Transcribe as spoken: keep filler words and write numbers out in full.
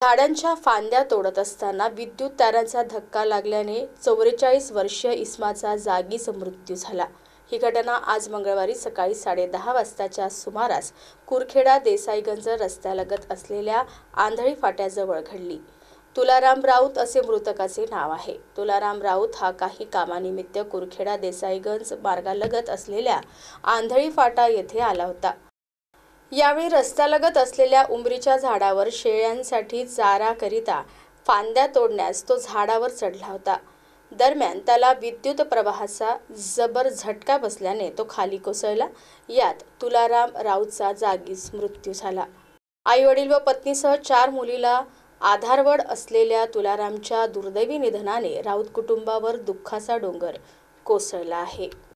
झाडांच्या फांद्या तोडत असताना विद्युत तारांचा धक्का लागल्याने चौवेचाळीस वर्षीय इस्माचा जागीच मृत्यू झाला। ही घटना आज मंगळवारी सकाळी साडेदहा वाजताच्या सुमारास कुरखेडा देसाईगंज रस्त्यालगत असलेल्या आंधळी फाट्याजवळ घडली। तुलाराम राऊत असे मृतकाचे नाव आहे। तुलाराम राऊत हा काही कामानिमित्त कुरखेडा देसाईगंज मार्गालगत असलेल्या आंधळी फाटा येथे आला होता। यावेळी रस्त्यालगत असलेल्या उंबरीच्या झाडावर शेळ्यांसाठी चाराकरिता फांद्या तोडण्यास तो झाडावर चढला होता। दरम्यान त्याला विद्युत प्रवाहाचा जबर झटका बसल्याने तो खाली कोसळला। यात तुलाराम राऊतचा जागीच मृत्यू झाला। आई वडील व पत्नीसह चार मुलीला आधारवड असलेल्या तुलारामच्या दुर्दैवी निधनाने राऊत कुटुंबावर दुःखाचा डोंगर कोसळला आहे।